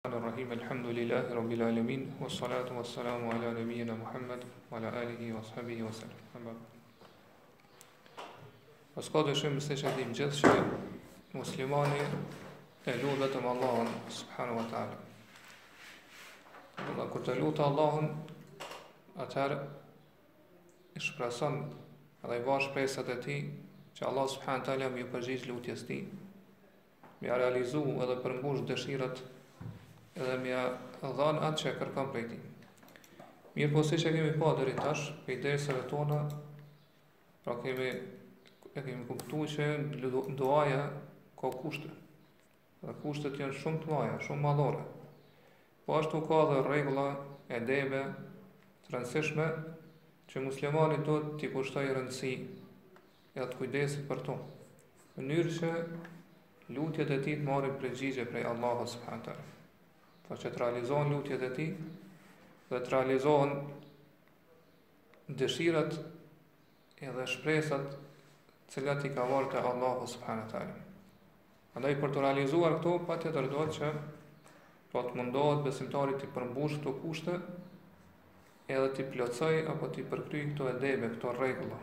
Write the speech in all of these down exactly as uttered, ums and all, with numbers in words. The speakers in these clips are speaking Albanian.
Rahim, alhamdulillahi rabbil alamin, wassalatu wassalamu ala nabiyyina Muhammad wa ala alihi wa sahbihi wa sallam. Pas ka dëshim se që dim gjithë që muslimani e lut vetëm Allahun subhanahu wa taala. Allah kur të lutë Allahun, atëherë i shpreson edhe i vash shpresat e tij që Allah subhanahu wa taala më ju përgjigj lutjes tij, më ja realizu edhe përmbush dëshirat edhe më ja dhon atë që kërkon prej tij. Mirë po si që kemi pa deri tash, për dersave tona, pra kemi e kemi kuptuar që duaja ka kushte. Dhe kushtet janë shumë të mëdha, shumë madhore. Po ashtu ka dhe rregulla, edebe të rëndësishme që muslimani duhet t'i kushtojë rëndësi edhe të kujdeset për to, në mënyrë që lutjet e tij të marrin përgjigje prej Allahut subhanahu wa taala. Pra që të realizohen lutjet e tij dhe të realizohen dëshirat edhe shpresat cilat i ka marrë te Allahu subhanahu wa taala. Andaj për të realizuar këto, patjetër duhet që po të mundohet besimtarit të përmbush këto kushte edhe të plotësoj apo të përkryj këto edebe, këto rregulla.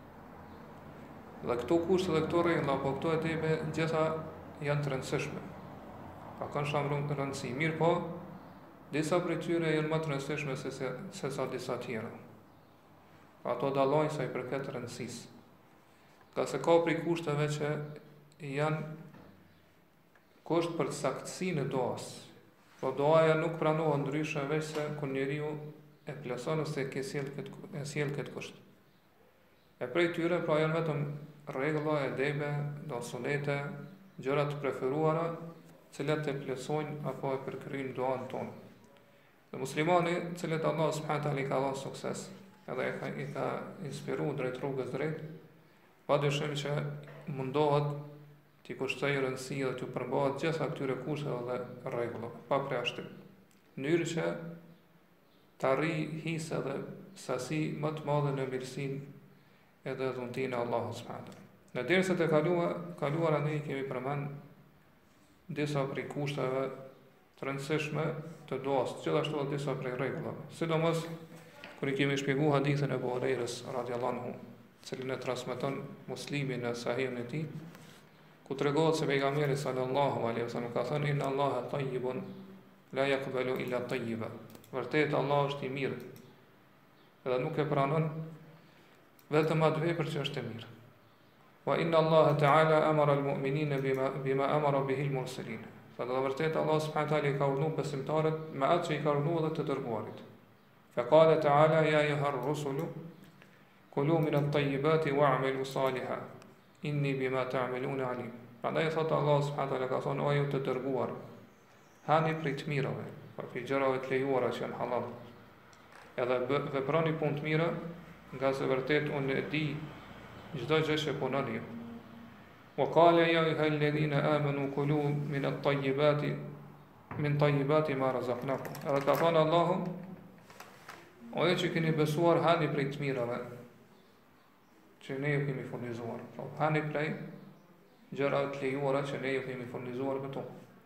Dhe këto kushte dhe këto rregulla apo këto edebe gjitha janë të rëndësishme. Pa kanë shumë rëndësi, mirë po, disa prej tyre janë më të rëndësishme se, se, se sa disa tjera. Pa ato dallojnë sa i përket rëndësisë. Ka se ka prej kushteve që janë kusht për saktësinë e duas. Po duaja nuk pranohet ndryshe veç se kur njeriu e plotson ose e sjell këtë e sjell këtë kusht. E prej tyre pra janë vetëm rregulla, edebe, do sunete, gjëra të preferuara, cilat e plotësojnë apo e përkryjnë duan tonë. Dhe muslimani, cilat Allah subhanahu wa taala i ka dhënë sukses, edhe e ka, i ka inspiruar drejt rrugës drejt, pa dyshim që mundohet t'i kushtojë rëndësi dhe t'u përmbahet gjitha këtyre kushteve dhe rregullave, pa përjashtim. Në mënyrë që të arrijë hise dhe sasi më të madhe në mirësinë edhe dhuntinë e Allahut subhanahu wa taala. Në derset e kaluara, kaluara ne kemi përmend disa prej kushteve të rëndësishme të duas, gjithashtu edhe disa prej rregullave. Sidomos kur i kemi shpjeguar hadithin e Abu Hurairës radhiyallahu anhu, cilin e transmeton Muslimi në Sahihun e tij, ku tregohet se pejgamberi sallallahu alaihi wasallam ka thënë inna Allaha tayyibun la yaqbalu illa tayyiba. Vërtet Allah është i mirë, edhe nuk e pranon vetëm atë vepër që është e mirë. Wa inna Allaha ta'ala amara al-mu'minina bima bima amara bihi al-mursalin. Fa do vërtet Allah subhanahu wa taala i ka urdhëruar besimtarët me atë që i ka urdhëruar dhe të dërguarit. Fa qala ta'ala ya ayyuha ar-rusulu kulu min at-tayyibati wa'malu salihan inni bima ta'maluna alim. Prandaj thot Allah subhanahu wa taala ka thonë o ju të dërguar, hani prej të mirave, prej gjërave të lejuara që janë halal. Edhe veproni punë të mira, nga se vërtet unë e di çdo gjë që punoni. Wa qala ya ayyuhalladhina amanu kulu min at-tayyibati min tayyibati ma razaqnakum. Edhe ka thonë Allahu, o ju që keni besuar, hani prej të mirave që ne ju kemi furnizuar. Pra, hani prej gjërave të lejuara që ne ju kemi furnizuar me to.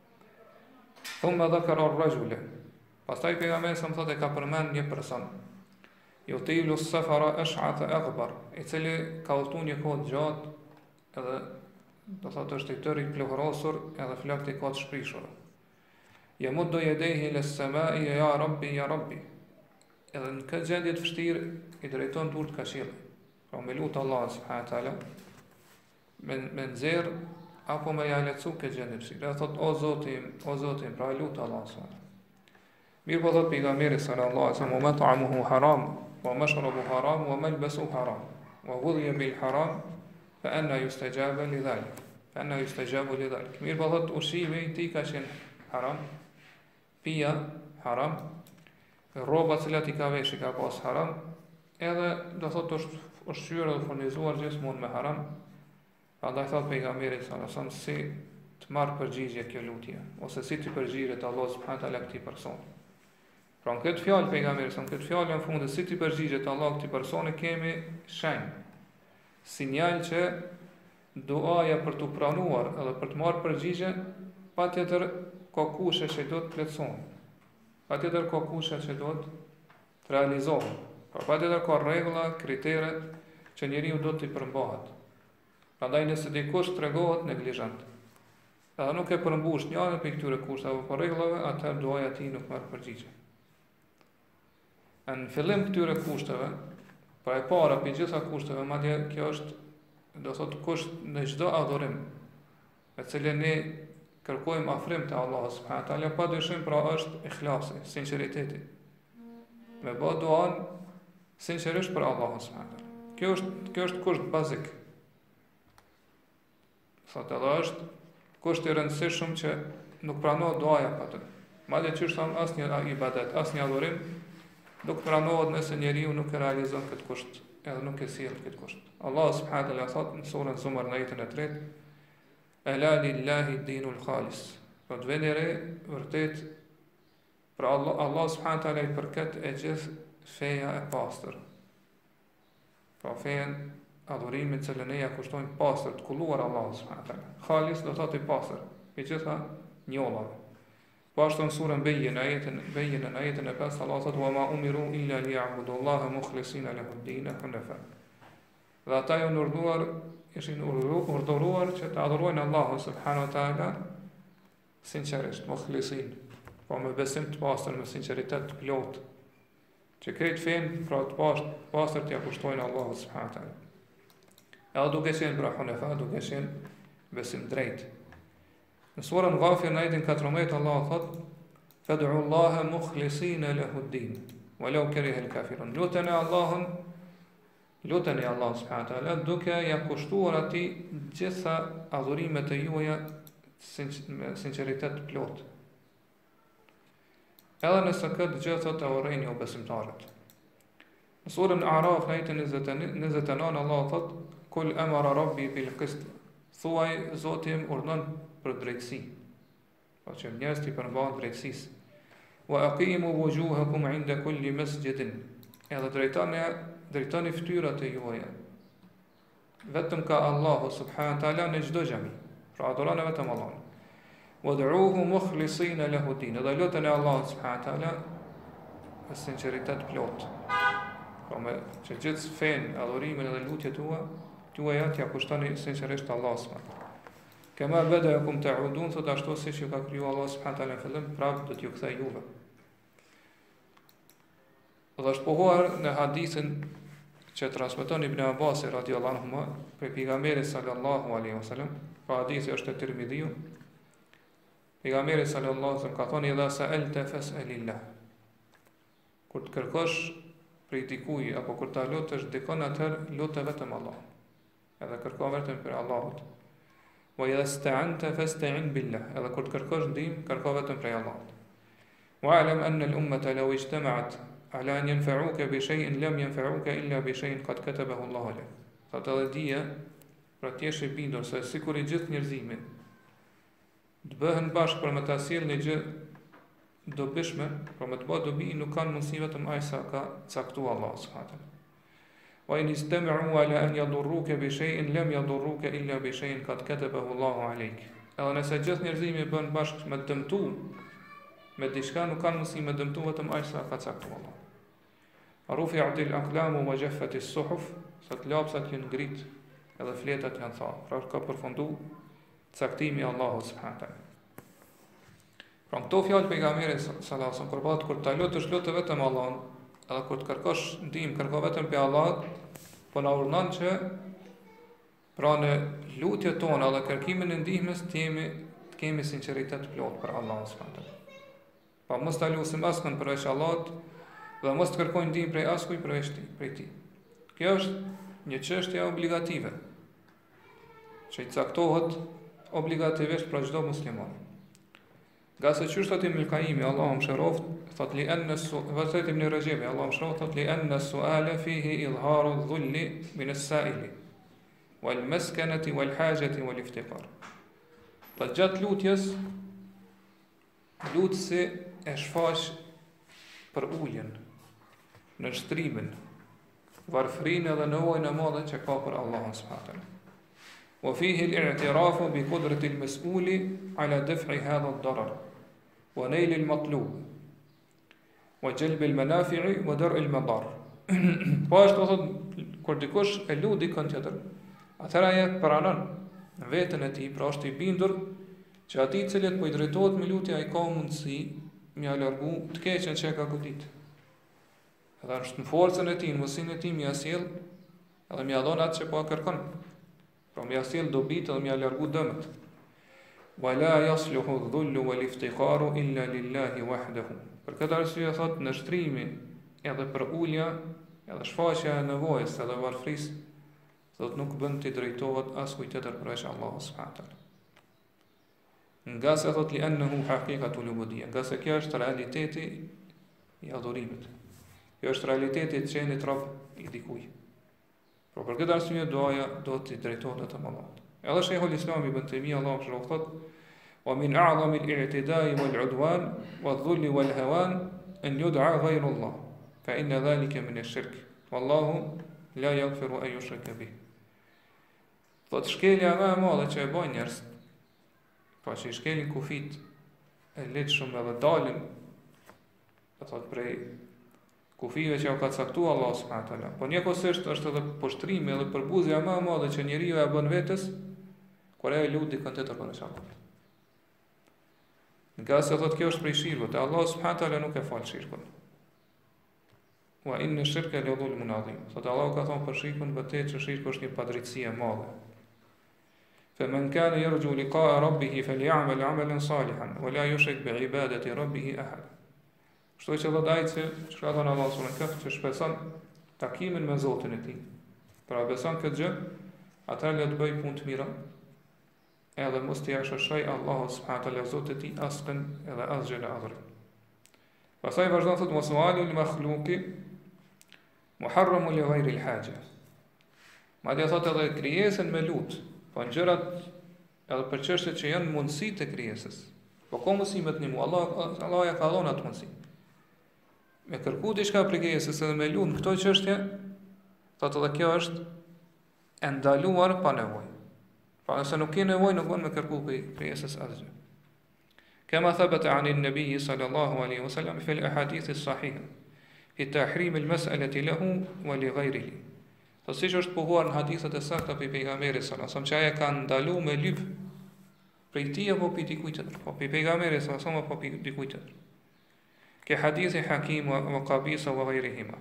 Thumma dhakara ar-rajula. Pastaj pejgamberi sa më thotë ka përmend një person. Yutilu as-safara ash'atha aghbar, i cili ka udhëtuar një kohë gjatë, edhe do thotë është i tërë i pluhurosur, edhe flakët i ka të shprishur. Yamuddu yadayhi ila as-sama'i ya rabbi ya rabbi. Edhe në këtë gjendje të vështirë i drejton durt ka qiellit. Pra me lutë Allah subhanahu wa taala, me me nxjerr apo me ja lecu këtë gjendje të vështirë. Dhe thotë o Zoti im, o Zoti im, pra lutë Allah subhanahu wa taala. Mirë po thotë pejgamberi sallallahu alaihi wasallam, mat'amuhu haram, wa mashrabu haram, wa malbasu haram, wa ghudhiya bil haram, fa anna yustajaba li dhalik. Fa anna yustajabu li dhalik. Mirë po thotë ushqimi i tij ka qenë haram, pija haram, rroba të cilat i ka vesh i ka pas haram, edhe do thotë është ushqyer dhe furnizuar gjithmonë me haram. Prandaj thotë pejgamberi sallallahu alaihi wasallam si të marr përgjigje kjo lutje, ose si të përgjigjet Allah subhanahu wa taala këtij personi. Pra në këtë fjalë pejgamberi sa në këtë fjalë në fund si ti përgjigjet Allah këtij personi kemi shenjë, sinjal që duaja për të pranuar edhe për të marrë përgjigje patjetër ka kushe që do të plotësohen. Patjetër ka kushe që do të realizohen. Por patjetër ka rregulla, kritere që njeriu do t'i përmbahet. Prandaj nëse dikush tregohet neglizhent, edhe nuk e përmbush njërin prej këtyre kushteve apo rregullave, atëherë duaja e tij nuk merr përgjigje. Në fillim këtyre kushteve, pra e para për gjitha kushteve, madje kjo është, do thotë, kusht në çdo adhurim, me cilën ne kërkojmë afrim te Allahu subhanahu wa taala, padyshim pra është ikhlasi, sinqeriteti. Me bë duan sinqerisht për Allahun subhanahu wa taala. Kjo është kjo është kusht bazik. Sot edhe është kusht i rëndësishëm që nuk pranohet duaja pa të. Madje që është asnjë ibadet, asnjë adhurim nuk pranohet nëse njeriu nuk e realizon këtë kusht, edhe nuk e sjell këtë kusht. Allah subhanahu wa taala thot në surën Zumar në ajetin e tretë: "Ela lillahi dinul khalis." Po të vjen re vërtet për Allah, Allah subhanahu wa taala i përket e gjithë feja e pastër. Pra feja adhurimin që ne ja kushtojmë pastër, të kulluar Allahu subhanahu wa taala. Khalis do thotë i pastër, i gjitha njollave. Po ashtu në surën Bejjen, ajetin Bejjen në ajetin e pesë, Allah thotë: "Wa ma umiru illa liya'budullaha mukhlisina lahu ad-din hunafa." Dhe ata janë urdhëruar, ishin urdhëruar që të adhurojnë Allahun subhanahu wa taala sinqerisht, mukhlisin, po me besim të pastër, me sinqeritet të plot, që krejt fen pra të pastër t'ia kushtojnë Allahut subhanahu wa taala. Edhe duke qenë pra hunefa, duke qenë besim drejt. Në surën Ghafir në ajetin katërmbëdhjetë Allah thot: "Fad'u Allaha mukhlisina lahu ad-din, walau kariha al-kafirun." Luteni Allahun, luteni Allah subhanahu wa taala duke ja kushtuar atij gjitha adhurimet e juaja me sinqeritet të plot. Edhe nëse këtë gjë thot e urrejnë jo besimtarët. Në surën Araf në ajetin njëzet e nëntë Allah thot: "Kul amara rabbi bil qist." Thuaj Zoti im urdhon për drejtësi. Po që njerëzit i përmbahen drejtësisë. "Wa aqimu wujuhakum 'inda kulli masjidin." Edhe drejtoni drejtoni fytyrat e juaja vetëm ka Allahu subhanahu wa taala në çdo xhami. Pra adhuroni vetëm Allahun. "Wad'uuhu mukhlisina lahu ad-din." Dhe luteni Allahun subhanahu wa taala me sinqeritet plot. Pra me që gjithë fen, adhurimin edhe lutjet tua tuaja t'ia kushtoni sinqerisht Allahut subhanahu wa taala. Kema bada'akum ta'udun, thot ashtu siç ju ka kriju Allah subhanahu wa taala në fillim, prapë do t'ju kthej juve. Dhe është pohuar në hadithin që transmeton Ibn Abbas radhiyallahu anhu për pejgamberin sallallahu alaihi wasallam, pra hadithi është e Tirmidhiu. Pejgamberi sallallahu alaihi wasallam ka thënë: "Idha sa'alta fas'alillah." Kur të kërkosh prej dikujt apo kur ta lutesh dikon, atëherë lutë vetëm Allahun. Edhe kërko vetëm për Allahut. "Wa idha sta'anta fasta'in billah." Edhe kur të kërkosh ndihmë, kërko vetëm prej Allahut. "Wa'lam anna al-ummata law ijtama'at ala an yanfa'uka bi shay'in lam yanfa'uka illa bi shay'in qad katabahu Allahu lak." Atë edhe dije, pra ti je i bindur se sikur i gjithë njerëzimi të bëhen bashkë për me ta sjellë një gjë dobishme, për me të bëjë dobi, nuk kanë mundësi vetëm ai sa ka caktuar Allahu subhanahu wa taala. "Wa in istama'u ala an yadurruka bi shay'in lam yadurruka illa bi shay'in qad katabahu Allahu alayk." Edhe nëse gjithë njerëzimi bën bashkë me dëmtu me diçka, nuk kanë mundësi me dëmtu vetëm ai sa ka caktuar Allah. "Rufi'at al-aqlamu wa jaffat as-suhuf." Sa të lapsat janë ngrit edhe fletat janë thallë. Pra ka përfundu caktimi i Allahut subhanahu wa taala. Pra këto fjalë pejgamberit sallallahu alaihi wasallam kur bëhet kur ta lutesh lutë vetëm Allahun, edhe kur të kërkosh ndihmë kërko vetëm pe Allahut, po na urdhon që pra në lutjet tona dhe kërkimin e ndihmës të jemi të kemi sinqeritet plot për Allahun subhanahu wa taala. Pa mos ta lutim askën përveç Allahut dhe mos të kërkojmë ndihmë prej askujt përveç prej tij. Kjo është një çështje obligative që i caktohet obligativisht për çdo musliman. Nga se qështë thot Ibn al-Qayyim, Allahu mëshiroft, thot li anna vazhdet Ibn Rajab, Allahu mëshiroft, thot li anna su'ala fihi idharu dhulli min as-sa'ili wal maskanati wal hajati wal iftiqar. Pa gjatë lutjes, lutësi e shfaq për uljen, në shtrimin, varfrinë dhe nevojën e madhe që ka për Allahun subhanahu wa taala. Wa fihi al-i'tirafu bi qudrati al-mas'uli ala daf'i hadha ad-darar. wa nejli l-matlub, wa gjelbi l-menafi'i, wa dar'i l-madar. Po ashtu thot, kur dikush e lut dikën tjetër, atëra e pranon veten e tij, pra është i bindur që ati i cili po i drejtohet me lutje ai ka mundësi m'ia largu të keqen që e ka godit. Edhe është në forcën e tij, në mundësinë e tij m'ia sjell edhe m'ia dhon atë që po kërkon. Pra m'ia sjell dobit edhe m'ia largu dëmet. Wa la yasluhu dhullu wal iftikharu illa lillahi wahdahu. Për këtë arsye thot në shtrimi edhe për ulja, edhe shfaqja e nevojës edhe varfrisë, thot nuk bën të drejtohet as kujt tjetër përveç Allahut subhanahu wa taala. Nga se thot li ennehu haqiqatu l'ubudiyya, nga se kjo është realiteti i adhurimit. Kjo është realiteti të qenit rob i dikuj. Por për këtë arsye duaja do të drejtohet te Allahu. Edhe Sheikhul Islam Ibn Taymija Allahu shroh thot: "Wa min a'zami al-i'tida'i wal-'udwan wadh-dhulli wal-hawan an yud'a ghayru Allah, fa inna dhalika min ash-shirk. Wallahu la yaghfiru an yushraka bih." Thot shkelja më e madhe që e bën njerëz, pa që i shkelin kufit e letë shumë edhe dalin, dhe thot prej kufive që u ka caktu Allah subhanahu wa taala. Po njëkohësisht është edhe poshtrimi edhe përbuzja më e madhe që njeriu e bën vetes kur ai lut dikën tjetër përveç Allahut. Nga se thot kjo është prej shirkut, e Allah subhanahu wa taala nuk e fal shirkun. Wa inna ash-shirka la dhulmun adhim. Thot Allah ka thonë për shirkun vërtet që shirku është një padrejtësi e madhe. فمن كان يرجو لقاء ربه فليعمل عملا صالحا ولا يشرك بعبادة ربه أحد. Kështu që do dajtë që që ka thonë Allah subhanahu wa taala që shpeson takimin me Zotin e tij. Pra beson këtë gjë, atëherë le të bëj punë të mira, edhe mos t'i ashashoj Allahu subhanahu wa taala Zotit e tij askën edhe asgjë në adhurim. Pastaj vazhdon thotë mos ualu li makhluqi muharramu li ghayri al-haja. Madje thotë edhe krijesën me lut, po në gjërat edhe për çështjet që janë mundësi të krijesës. Po ka mundësi me të nimu, Allah, Allah ja ka dhënë atë mundësi. Me kërku diçka për krijesës edhe me lut në këto çështje, thotë edhe kjo është e ndaluar pa nevojë. Pra nëse nuk ke nevojë, nuk bën me kërku për krijesës asgjë. Kama thabata an an-nabi sallallahu alaihi wasallam fi al-ahadith as-sahiha fi tahrim al-mas'alati lahu wa li ghayrihi. Po siç është pohuar në hadithet e sakta për pejgamberin sallallahu alaihi wasallam, që ai ka ndaluar me lyp prej tij apo për dikujt tjetër, po për pejgamberin sallallahu alaihi wasallam apo për dikujt tjetër. Ke hadithi Hakim wa Qabisa wa ghayrihima.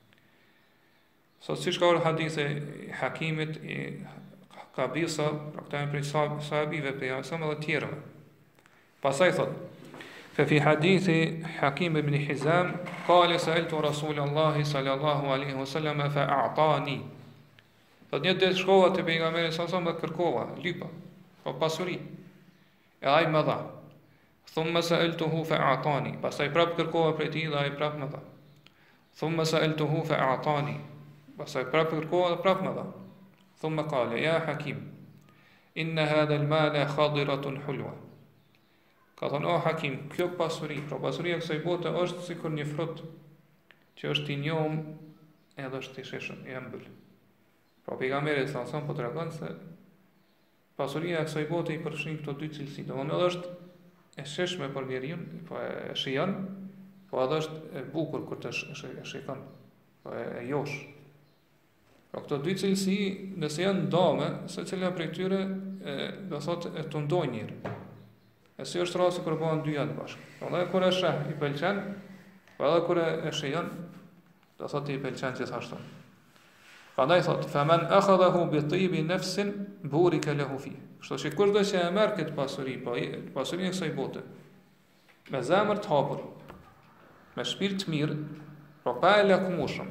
Sot siç ka hadithi Hakimit e Qabisa, pra këta janë prej sahabive për jasëm edhe tjerëve. Pastaj thot: Fa fi hadithi Hakim ibn Hizam qala sa'altu Rasulullah sallallahu alaihi wasallam fa a'tani. Thot një ditë shkova te pejgamberi sallallahu alaihi wasallam kërkova lypa, po pasuri. E ai më dha. Thumma sa'altuhu fa a'tani. Pastaj prap kërkova prej tij dhe ai prap më dha. Thumma sa'altuhu fa a'tani. Pastaj prap kërkova dhe prap më dha. Thumma qala ya Hakim inna hadha al-mala khadiratun hulwa. Ka thonë, o Hakim, kjo pasuri, pra pasuria kësaj bote është sikur një frut që është i njom edhe është i sheshëm, i ëmbël. Pra pejgamberi sa son po tregon se pasuria e kësaj bote i përfshin këto dy cilësi. Domthonë edhe është e sheshme për njeriu, po e shijon, po edhe është e bukur kur të shikon, po e josh. Pra këto dy cilësi, nëse janë ndame, secila prej tyre do thotë e tundon njërin. E si është rasti kur bëhen dy janë bashkë. Edhe kur e sheh i pëlqen, po edhe kur e shijon, do thotë i pëlqen gjithashtu. Prandaj thotë: "Faman akhadahu bi tibi nafsin burika lahu fi." Kështu që kushdo që e merr këtë pasuri, po pasurinë e kësaj bote, me zemër të hapur, me shpirt të mirë, po pa e lakmuar.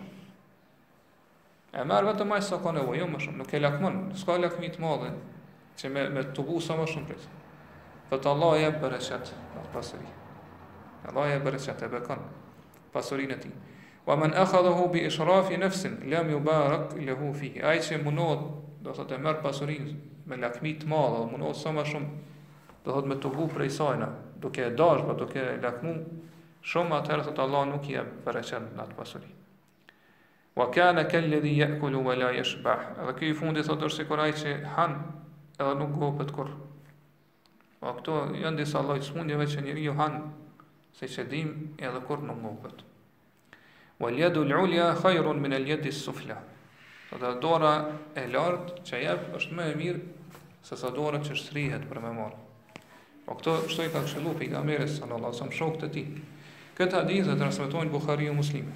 E merr vetëm aq sa ka nevojë, jo më shumë, nuk e lakmon, s'ka lakmi të madhe që me me tubu sa më shumë prit. Thot Allah e bereqet në pasuri. Allah e bereqet e bekon pasurinë e tij. Wa man akhadahu bi ishrafi nafsin lam yubarak lahu fihi. Ai që mundohet, do thotë merr pasurinë me lakmi të madhe, mundohet sa më shumë, do thotë me tubu prej saj, duke e dash, po duke e lakmu shumë, atëherë thot Allah nuk i jep bereqet në atë pasuri. Wa kana kalladhi ya'kulu wa la yashbah. Edhe ky i fundi thotë është sikur ai që han edhe nuk gopet kurrë. Po këto janë disa lloj smundjeve që njeriu han se që dim edhe kur nuk ngopet. Wal yadu al-ulya khayrun min al-yadi as-sufla. Sot dora e lartë që jep është më e mirë se sa dora që shtrihet për me marr. Po këto çdo i ka këshilluar pejgamberi sallallahu alaihi wasallam shokët e tij. Këtë hadith e transmetojnë Buhariu Muslimi.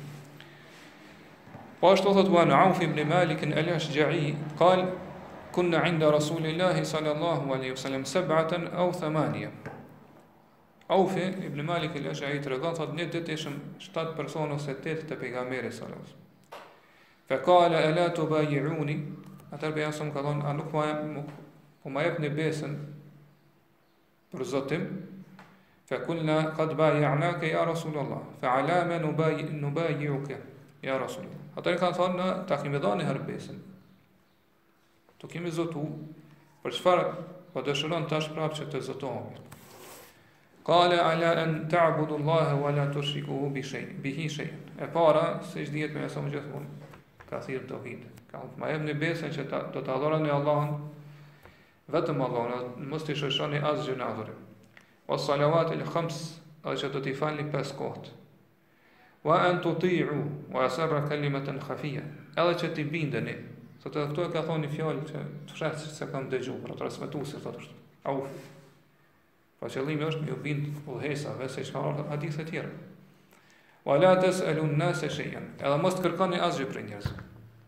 Po ashtu thot Wa Auf ibn Malik al-Ashja'i قال كنا عند رسول الله صلى الله عليه وسلم سبعة أو ثمانية. Auf ibn Malik al-Ashja'i tregon thot një ditë ishim shtat persona ose tetë te pejgamberi sallallahu alaihi wasallam. Fa qala ala tubay'uni, atë pejgamberi ka thonë a nuk po më jepni besën për Zotim. Fa kulna qad bay'naka ya Rasulullah, fa ala ma nubay'uka ya Rasulullah. Ata kanë thonë ta kemi dhënë herë besën. Tu kemi zotu për çfarë po dëshiron tash prapë që të zotohemi. Qala ala an ta'budu Allah wa la tushriku bi shay bihi shay. E para se çdihet me sa më gjithmonë ka thirr tauhid. Ka më jepni besën që ta, do të adhuroni Allahun vetëm Allahun, mos të shoqëroni asgjë në adhurim. Was salawat al-khams, edhe që do t'i falni pesë kohët. Wa an tuti'u wa asarra kalimatan khafiyya, edhe që t'i bindeni. Sot edhe këtu e ka thonë një fjalë që të fshat se kam dëgjuar, pra transmetuesi thotë ashtu. Au. Po qëllimi është me u bind udhëhesave se çka ka hadithe të tjera. Wa la tas'alu an-nasa shay'an, edhe mos të kërkoni asgjë prej njerëzve.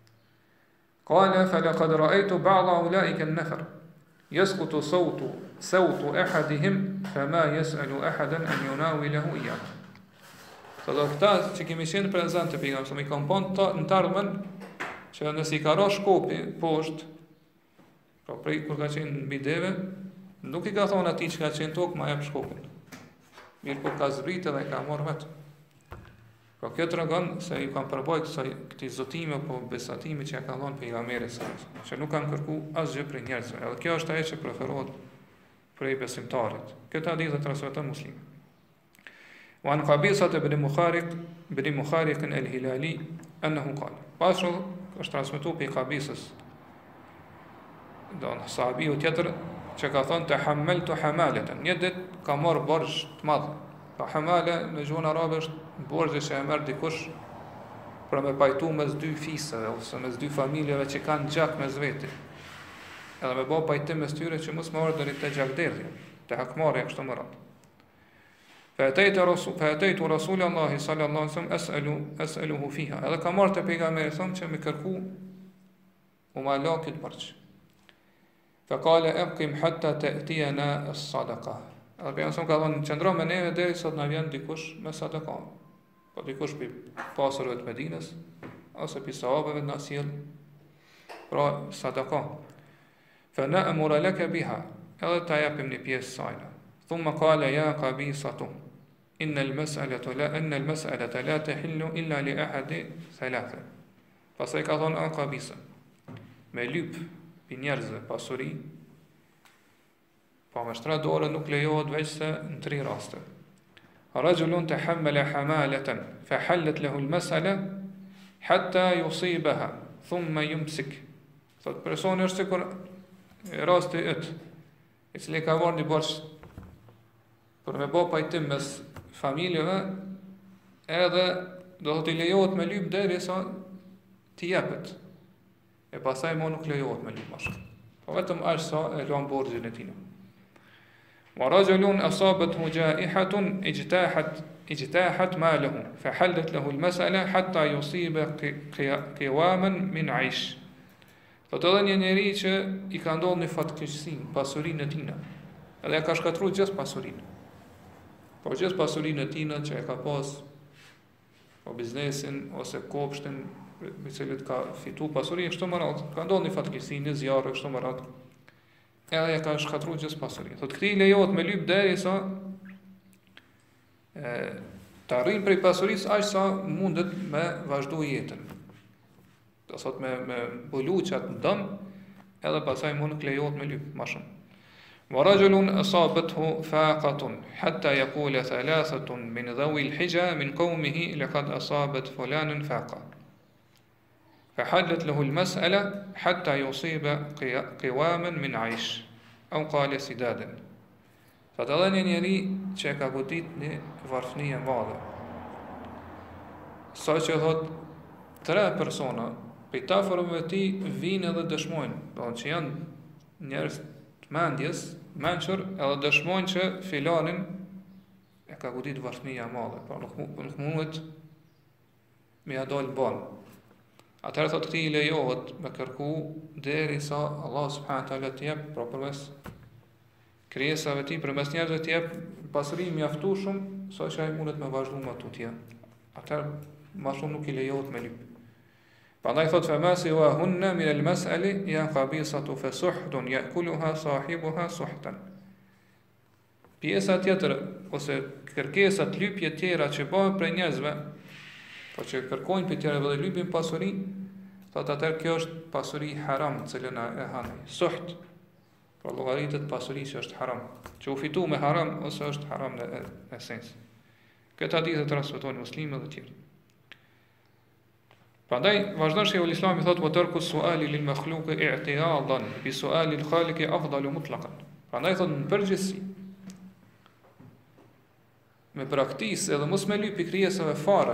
Qala fa laqad ra'aytu ba'dha ulaika an-nafar yasqutu sawtu sawtu ahadihim fama yas'alu ahadan an yunawilahu iyyah. Sot këta që kemi qenë prezant të pejgamberit, më kanë pun në të ardhmen që nëse i ka rrosh shkopi poshtë, pra prej kur ka qenë mbi deve, nuk i ka thonë atij që ka qenë tokë ma jep shkopin. Mirë po ka zbritë dhe ka marrë vetë. Pra kjo tregon se i kanë përbojë kësaj këtij zotimi apo besatimi që ja ka dhënë pejgamberi sa, që nuk kanë kërkuar asgjë prej njerëzve. Edhe kjo është ajo që preferohet prej besimtarit. Këtë hadith e transmeton Muslimi. Wa an Qabisa ibn Mukhariq ibn Mukhariq al-Hilali annahu qala. Pashu është transmetuar pe Qabisës. Don sahabiu tjetër që ka thonë të hammeltu hamalatan. Një ditë ka marrë borxh të madh. Pa hamale në gjuhën arabe është borxhi që e merr dikush për me pajtu mes dy fisëve ose mes dy familjeve që kanë gjak mes veti. Edhe me bë pajtim mes tyre që mos marrë deri te gjakderdhja, te hakmarrja kështu më radh. Fa ataitu rasul fa ataitu rasulullah sallallahu alaihi wasallam as'alu as'aluhu fiha. Edhe ka marrë te pejgamberi thonë që më kërku u ma la këtë borxh. Fa qala aqim hatta ta'tiyana as-sadaqa. Edhe pejgamberi ka thonë qëndro me neve deri sot na vjen dikush me sadaka. Po dikush pi pasurve të Medinës ose pi sahabëve na sjell pra sadaka. Fa na'muru laka biha. Edhe ta japim një pjesë saj. Thumma qala ya Qabisatu inna al-mas'alata la anna al-mas'alata la tahillu illa li ahadi thalatha. Pastaj ka thonë an Qabisa. Me lyp pi njerëzve pasuri, pa me shtra dorë nuk lejohet veç se në tri raste. Rajulun tahammala hamalatan fa hallat lahu al-mas'ala hatta yusibaha thumma yumsik. Thot personi është sikur rasti yt, i cili ka marrë një borxh për me bë pajtim mes familjeve, edhe do të lejohet me lyp derisa t'i jepet. E pastaj më nuk lejohet me lyp ashtu. Po vetëm aq sa e lan borxhin e tij. Wa rajulun asabathu ja'ihatun ijtahat ijtahat malahu fa halat lahu al-mas'ala hatta yusiba qiwaman min 'aysh. Po të dhe një njeri që i ka ndodhur një fatkeqësi, pasurinë e tij. Edhe ka shkatruar gjithë pasurinë. Po gjithë pasurinë e tij që e ka pas, po biznesin ose kopshtin me cilët ka fitu pasurinë kështu më radh, ka ndodhur një fatkeqësi, një zjarr kështu më radh. Edhe ja ka shkatruar gjithë pasurinë. Thotë këtij lejohet me lyp derisa e të arrijë prej pasurisë aq sa mundet me vazhdu jetën. Do thot me me buluçat në dëm, edhe pastaj mund nuk lejohet me lyp më shumë. Wa rajulun asabathu faqatun hatta yaqula thalathatun min dhawi al-hija min qawmihi laqad asabat fulanan faqa. Fa halat lahu al-mas'ala hatta yusiba qiwaman min 'aysh aw qala sidadan. Fa dalani njeri që ka godit një varfëni e madhe. Sa që thot tre persona prej të afërmëve ti vinë edhe dëshmojnë, do që janë njerëz të mendjes, mençur, edhe dëshmojnë që filanin e ka godit varfënia e madhe, pra nuk, nuk mundet me ja dalë banë. Atëherë thot këti i lejohet me kërku derisa Allah subhanahu wa taala t'i jep, pra përmes krijesave ti, përmes njerëzve t'i jep pasuri mjaftueshëm sa që ai mundet me vazhdu me tutje. Atëherë ma shumë nuk i lejohet me lyp. Prandaj thot fa masi wa hunna min al-mas'ali ya qabisatu fa suhtun ya'kuluha sahibuha suhtan. Pjesa tjetër ose kërkesat lypje tjera që bëhen prej njerëzve, po që kërkojnë për tjera dhe lypin pasuri, thot atëherë kjo është pasuri haram, cilën e hanë. Suht, pra llogaritet pasuri që është haram, që u fitu me haram ose është haram në esencë. Këtë hadith e transmetojnë muslimë dhe tjerë. Prandaj vazhdon Sheikhul Islam i thotë wa tarku su'ali lil makhluqi i'tiyadan bi su'ali al khaliqi afdalu mutlaqan. Prandaj thotë në përgjithësi me praktikë edhe mos me lypi krijesave fare.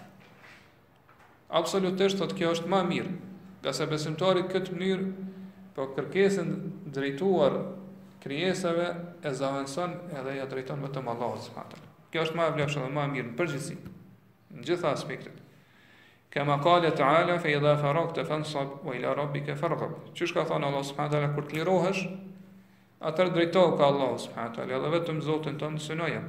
Absolutisht thotë kjo është më mirë, nga se besimtari këtë mënyrë po kërkesën drejtuar krijesave e zavenson edhe ja drejton vetëm Allahut subhanahu wa taala. Kjo është më e vlefshme dhe më e mirë në përgjithësi, në gjitha aspektet. Kama qala ta'ala fa idha faragta fansab wa ila rabbika farghab. Çish ka thënë Allah subhanahu wa taala kur të lirohesh, atëherë drejtohu ka Allah subhanahu wa taala dhe vetëm Zotin tënd synoje.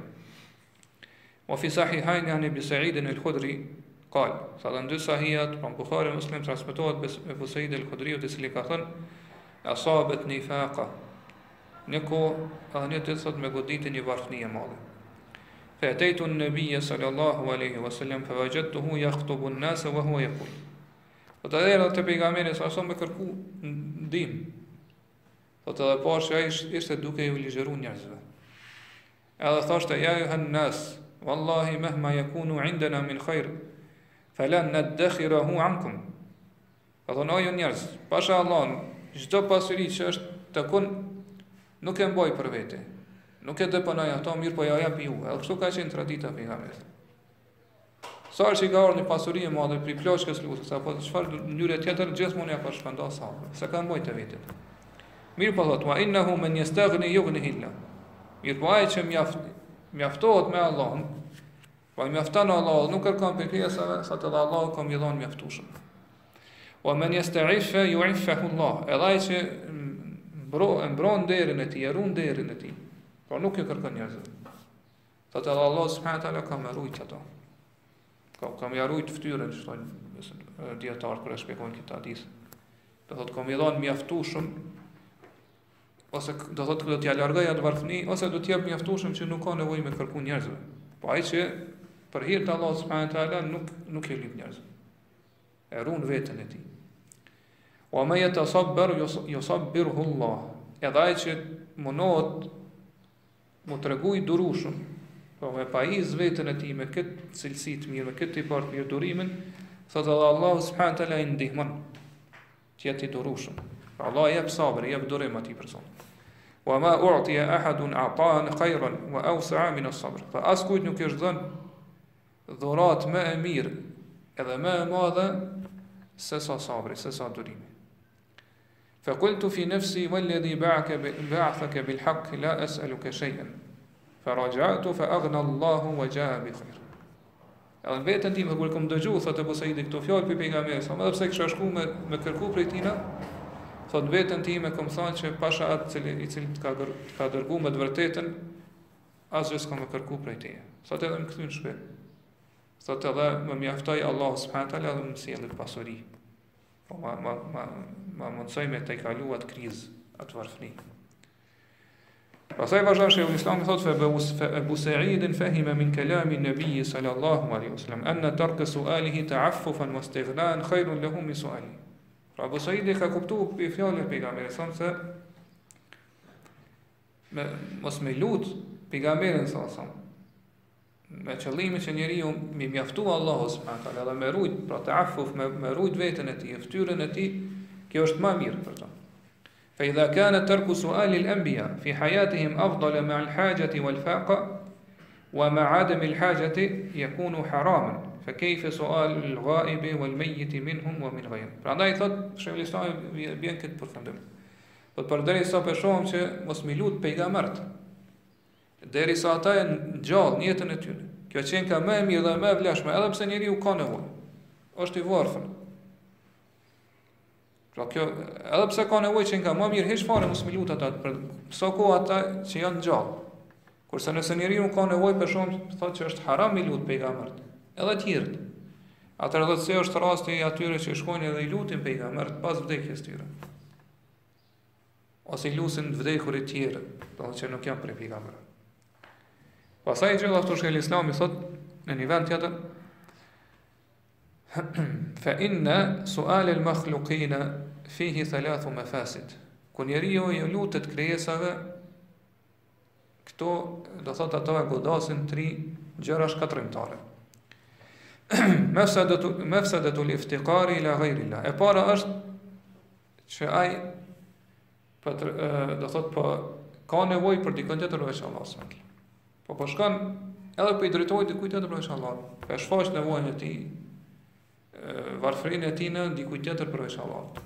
Wa fi sahihayn yani bi Sa'id al-Khudri qal, sa dhe në dy sahijat, pra në Bukhari Muslim transmetohet Ebu Sa'id al-Khudriut i cili ka thënë asabet nifaqa. Një kohë edhe një ditë thot me goditin një varfëni e madhe. Fa ataitu an-nabiyya sallallahu alaihi wasallam fa wajadtuhu yakhtubu an-nasa wa huwa yaqul. Po të erdha te pejgamberi sa sa me kërku ndihmë. Po të dhe pash ai ishte duke ju ligjëruar njerëzve. Edhe thoshte ja ayuhan nas, wallahi mahma yakunu indana min khair falan nadkhirahu ankum. Po thonë o njerëz, pasha Allah, çdo pasuri që është të kun nuk e mbaj për vete. Nuk e deponoj ato, mirë po ja jap ju. Edhe kështu ka qenë tradita pejgamberit. Sa që ka ardhur një pasuri e madhe për ploshkës lutës apo çfarë mënyre tjetër gjithmonë ja ka shpërndar sa. Se ka mbajtë vetet. Mirë po thotë wa innahu man yastaghni yughnihi Allah. Mirë po ai që mjaft mjaftohet me Allahun, po mjafton Allah, nuk kërkon për krijesave, sa të dha Allahu ka më dhënë mjaftueshëm. Wa man yasta'iffa yu'iffahu Allah. Edhe ai që mbro mbron derën e tij, ruan derën e tij. Por nuk e kërkon njerëzve. Thotë Allah subhanahu wa taala ka më rujt ato. Ka ka më rujt fytyrën, thonë dietar kur e shpjegojnë këtë hadith. Do thotë ka më dhënë mjaftueshëm ose do thotë do t'ia largoj atë varfëni ose do t'i jap mjaftueshëm që nuk ka nevojë me kërku njerëzve. Po ai që për hir të Allahut subhanahu wa taala nuk nuk e lyp njerëzve. E ruan veten e tij. Wa ma yatasabbar yusabbiruhu Allah. Edhe ai që munohet mu tregu i durushëm, po me pajis veten e tij me këtë cilësi të mirë, me këtë tipar të mirë durimin, thotë edhe Allahu subhanahu wa taala i ndihmon që jetë i durushëm. Allah jep sabër, jep durim atij person. Wa ma u'tiya ahadun a'tan khayran wa awsa'a min as-sabr. Fa askujt nuk është dhënë dhurat më e mirë edhe më e madhe se sa sabri, se sa durimi. فقلت في نفسي والذي بعك بعثك بالحق لا أسألك شيئا فرجعت فأغنى الله وجاء بخير. Edhe vetën time kur kam dëgjuar thotë Abu Saidi këto fjalë për pejgamberin, sa më pse kisha shku me me kërku prej tina, thotë vetën time kam thënë që pasha atë cili i cili ka ka dërguar me të vërtetën, asgjë s'kam me kërku prej teje. Thotë edhe më kthyn shpejt. Thotë edhe më mjaftoi Allahu subhanahu wa taala dhe më sjellë pasuri. Po ma ma ma ma mundsoj me të kalu atë krizë, atë varfëni. Pastaj vazhdon Sheikhul Islam thotë fe Abu Sa'id fahima min kalami an-nabi sallallahu alaihi wasallam anna tarka su'alihi ta'affufan wa istighnan khairun lahu min su'ali. Pra Abu Sa'id ka kuptuar për fjalën e pejgamberit sa se me mos me lut pejgamberin sa sa me qëllimin që njeriu mi mjaftu Allahu subhanahu wa taala dhe me rujt, pra ta'affuf me, me rujt veten e tij, fytyrën e tij, kjo është më mirë për ta. Fa idha kana tarku su'ali al-anbiya fi hayatihim afdal ma'a al-hajati wal-faqa ومع عدم الحاجة يكون حراما فكيف سؤال الغائب والميت منهم ومن غيرهم. Prandaj thot Sheikhul Islam bjen këtë përfundim. Po përderisa për shohim që mos mi lut pejgambert, derisa ata janë gjallë në jetën e tyre. Kjo qenë ka më e mirë dhe më e vlefshme, edhe pse njeriu ka nevojë. Është i varfër. Pra kjo, edhe pse ka nevojë që nga më mirë hiç fare mos mi lut ata për sa kohë ata që janë gjallë. Kurse nëse njeriu ka nevojë për shumë, thotë që është haram mi lut pejgambert, edhe të tjerët. Atëherë do të se është rasti i atyre që shkojnë edhe i lutin pejgambert pas vdekjes tyre. Ose i lusin vdekurit të tjerë, do të që nuk janë prej pejgamberëve. Pastaj gjithashtu Sheikhul Islam i thot në një vend tjetër fa inna su'al al-makhluqin fihi thalathu mafasid. Kur njeriu i lutet krijesave, këto do thot ato e godasin tri gjëra shkatërrimtare. Mafsadatu mafsadatu al-iftiqari ila ghayri Allah. E para është që ai do thot po ka nevojë për dikën tjetër veç Allahut. Po po shkon edhe po i drejtohet dikujt tjetër përveç Allahut. Po shfaq nevojën e tij, varfërinë e tij në dikujt tjetër përveç Allahut.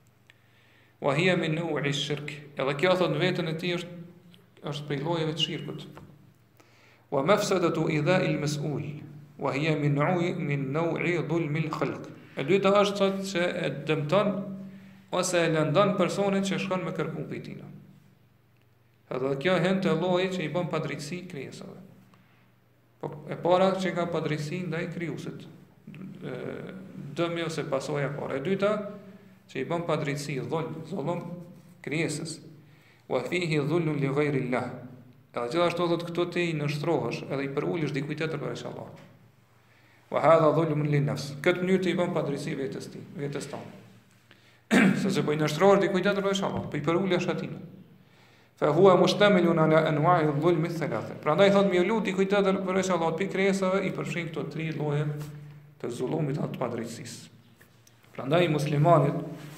Wa hiya min naw'i ash-shirk. Edhe kjo thot në veten e tij është është prej llojeve të shirkut. Wa mafsadatu idha'i al-mas'ul. Wa hiya min naw'i min naw'i dhulmi al-khalq. E dyta është thotë se e dëmton ose e lëndon personin që shkon me kërku prej tij. Edhe kjo hen të lloji që i bën padrejtësi krijesave. Po e para që ka padrejtësi ndaj krijuesit. Dëmi ose pasoja e parë. E dyta që i bën padrejtësi, dhulm, zullum krijesës. Wa fihi dhullun li ghayri Allah. Edhe gjithashtu thotë këto ti i nështrohesh edhe i përulish dikujt tjetër përveç Allahut. Wa hadha dhulmun lin nafs. Këtë mënyrë të i bën padrejtësi vetes ti, vetes tonë. Se se po i nështrohesh dikujt tjetër përveç Allahut, po i përulesh atij. Fa huwa mustamilun ala anwa'i dhulmi thalatha. Prandaj thotë më lut dikujt tjetër përveç Allahut, pi krijesave i përfshin këto tre lloje të zullumit atë padrejtësisë. Prandaj muslimanit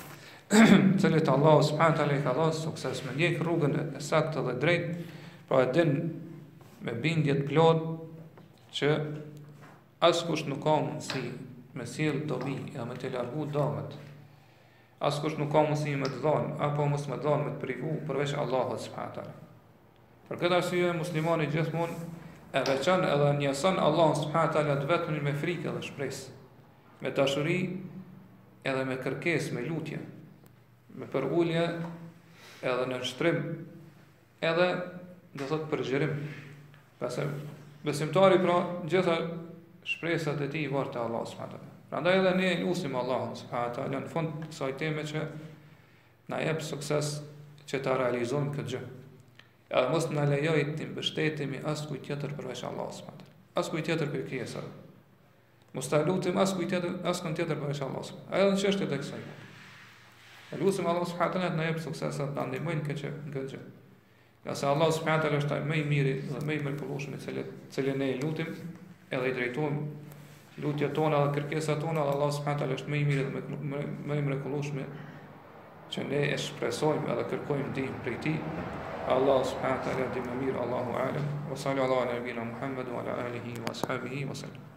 cilët Allah subhanahu wa taala i ka dhënë sukses me ndjek rrugën e saktë dhe drejtë, pra e din me bindje të plotë që askush nuk ka mundësi me sjell dobi ja me të largu dëmet. Askush nuk ka mundësi me të dhënë apo mos me dhënë me të privu përveç Allahut subhanahu wa taala. Për këtë arsye muslimani gjithmonë e veçon edhe njëson Allahun subhanahu wa taala vetëm me frikë dhe shpresë, me dashuri edhe me kërkesë, me lutje, me përulje edhe në shtrim, edhe do thot përgjërim. Pse besimtari pra gjitha shpresat e tij i vartë Allahu subhanahu wa taala. Prandaj edhe ne lutim Allahun subhanahu wa taala në fund të kësaj teme që na jep sukses që ta realizojmë këtë gjë. Edhe mos na lejoj të mbështetemi as kujt tjetër përveç Allahut subhanahu wa taala. As kujt tjetër për krijesave. Mos ta lutim as kujt tjetër, as kënd tjetër përveç Allahut. Ajo në çështjet e kësaj. E lutim Allah subhanahu wa taala të na jep sukses atë na ndihmojnë këtë këtë gjë. Nga se Allah subhanahu wa taala është ai më i miri dhe më i mrekullueshëm i cili cilin ne i lutim edhe i drejtojmë lutjet tona dhe kërkesat tona, dhe Allah subhanahu wa taala është më i miri dhe më më i mrekullueshëm që ne e shpresojmë edhe kërkojmë ndihmë prej tij. Allah subhanahu wa taala di më mirë, Allahu a'lam. Wa sallallahu ala nabiyina Muhammad wa ala alihi wa ashabihi wa sallam.